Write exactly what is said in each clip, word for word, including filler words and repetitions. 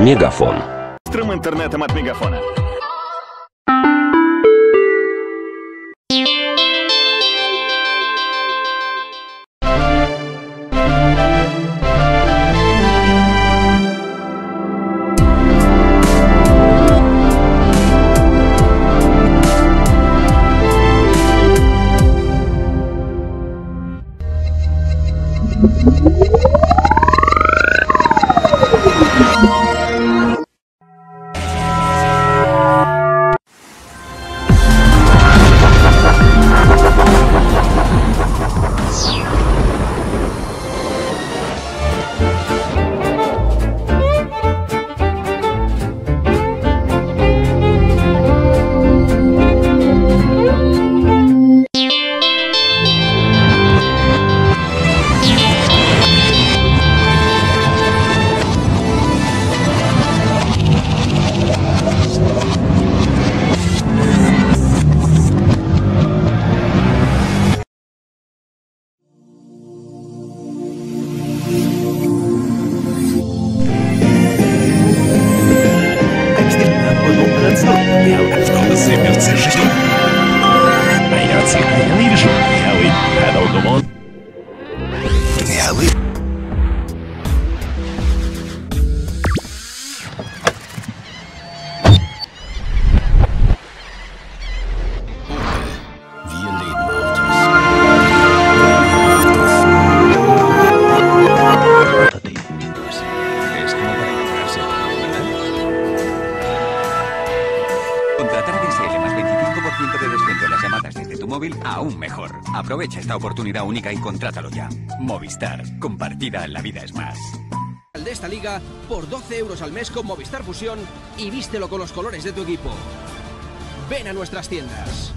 Мегафон. Быстрым интернетом от Мегафона. Aún mejor. Aprovecha esta oportunidad única y contrátalo ya. Movistar. Compartida, la vida es más. De esta liga por doce euros al mes con Movistar Fusión y vístelo con los colores de tu equipo. Ven a nuestras tiendas.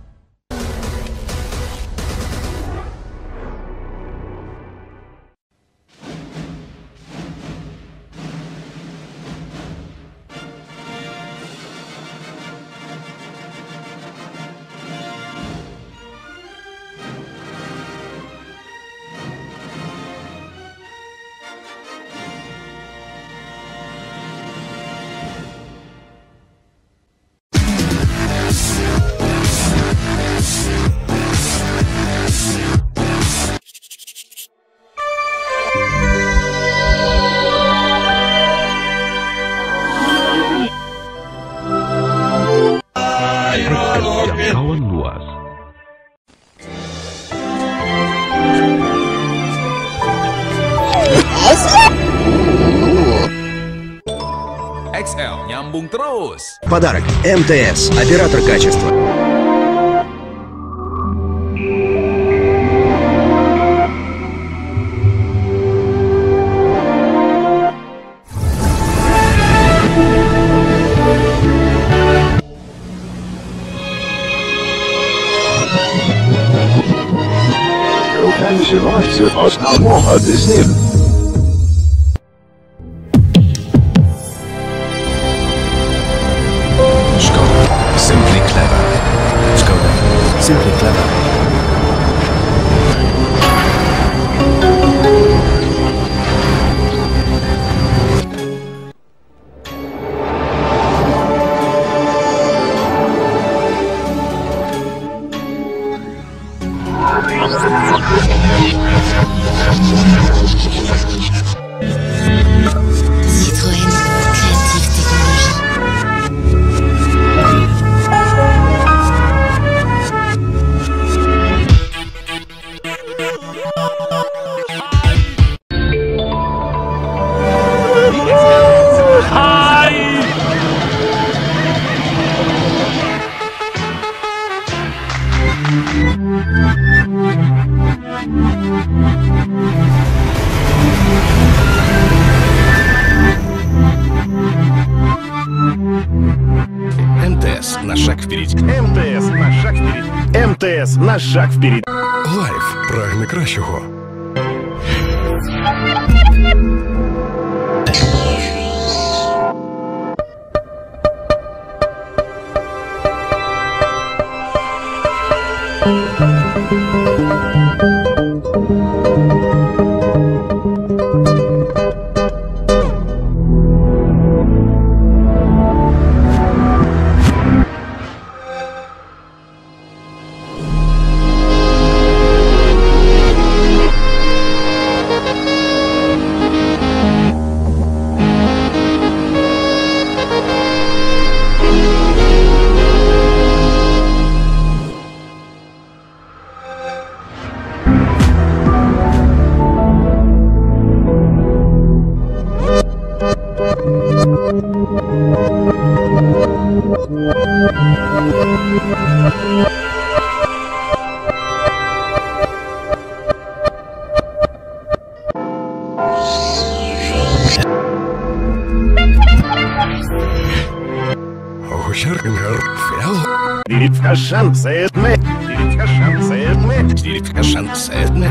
Jangkauan luas. X L nyambung terus. Подарок эм тэ эс, оператор качества. Танцевать основного дизель. Skoda. Simply clever. Skoda. Simply clever. Citroën, créative technologie. эм тэ эс на шаг вперед. эм тэ эс на шаг вперед. эм тэ эс на шаг вперед. Лайф прагне кращого. Herkinger, Fel, Диритка шансетме. Диритка шансетме. Диритка Шансетне.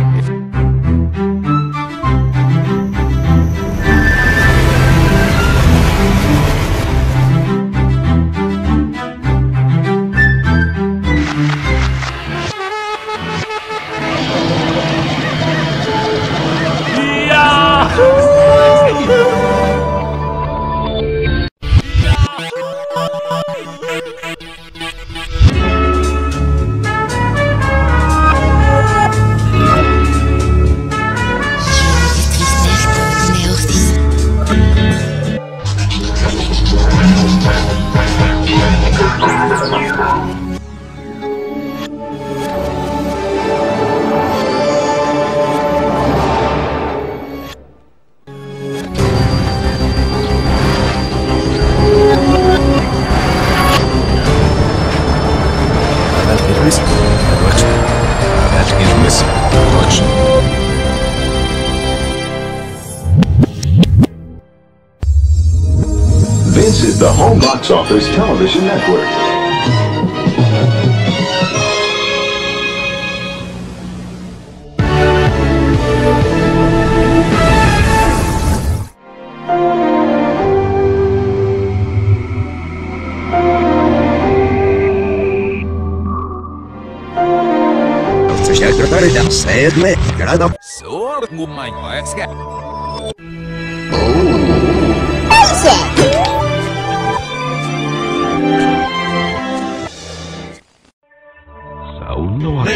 This is the Home Box Office Television Network. Secretary Sedme, Gradam. Sort my Wesker. Saunoa.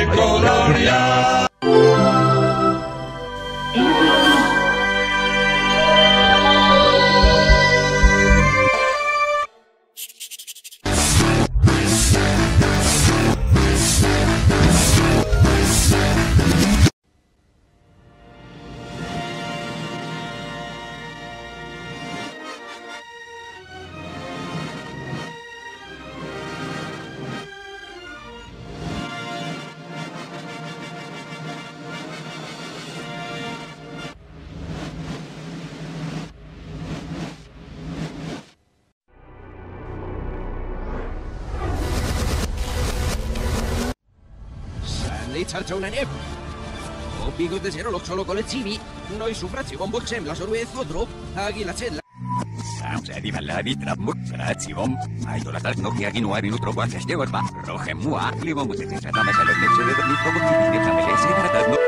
Una neve. O pico de zero lo solo collettivi. Noi su frazzi con boccem la sorvezzo drop. Aghi la cella. Samsa di balladi tra frazzi vom. Hai do la tal no che aghi no ari no trovo anche ste orba. Roje mua, li vom te te trata mesa lo che se vede mi trovo che mi fa mele se trata no.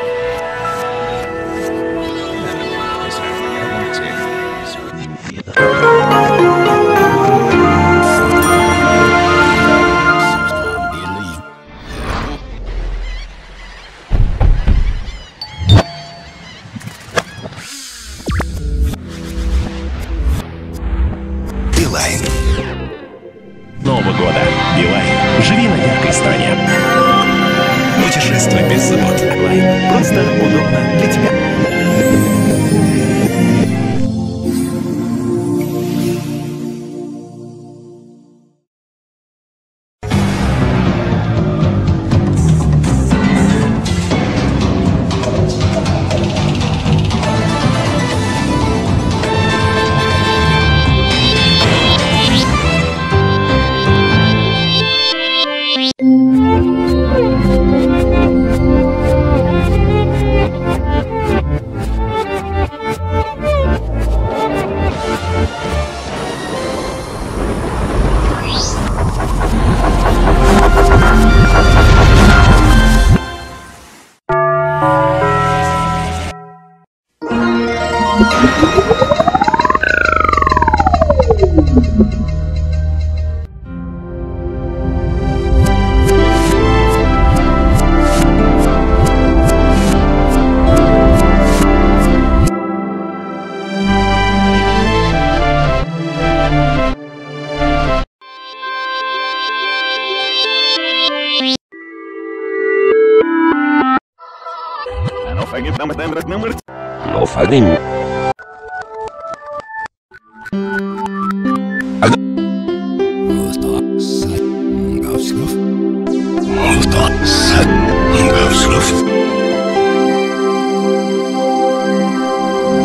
Нового года. Билайн. Живи на яркой стране. Путешествуй без забот. Билайн. Просто удобно для тебя. Lo faremo.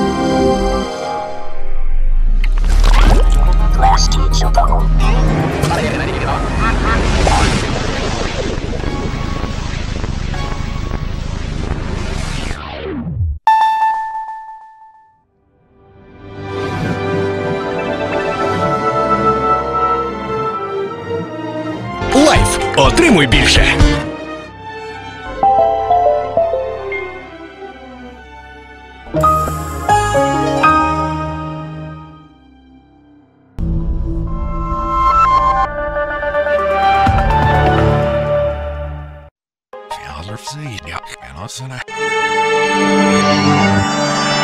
Last teacher. Отримуй більше. Я